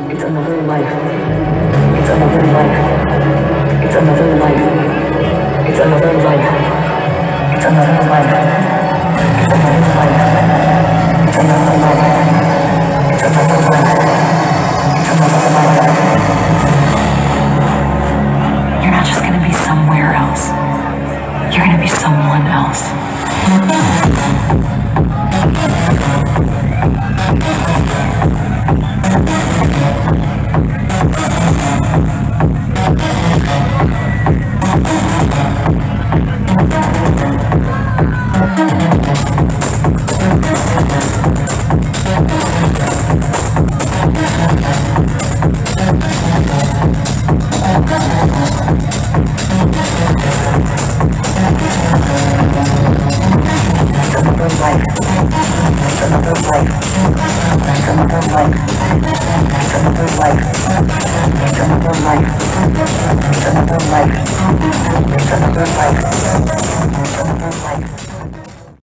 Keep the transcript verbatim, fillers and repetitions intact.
It's another life. It's another life. It's another life. It's another life. It's another life. It's another life. It's another life. It's another life. It's another life. You're not just gonna be somewhere else. You're gonna be someone else. It's another life. It's another life. It's another life.